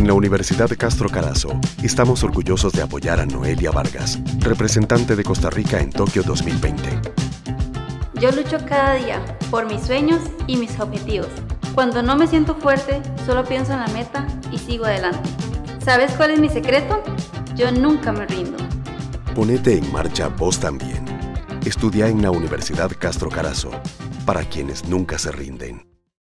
En la Universidad Castro Carazo, estamos orgullosos de apoyar a Noelia Vargas, representante de Costa Rica en Tokio 2020. Yo lucho cada día por mis sueños y mis objetivos. Cuando no me siento fuerte, solo pienso en la meta y sigo adelante. ¿Sabes cuál es mi secreto? Yo nunca me rindo. Ponete en marcha vos también. Estudia en la Universidad Castro Carazo, para quienes nunca se rinden.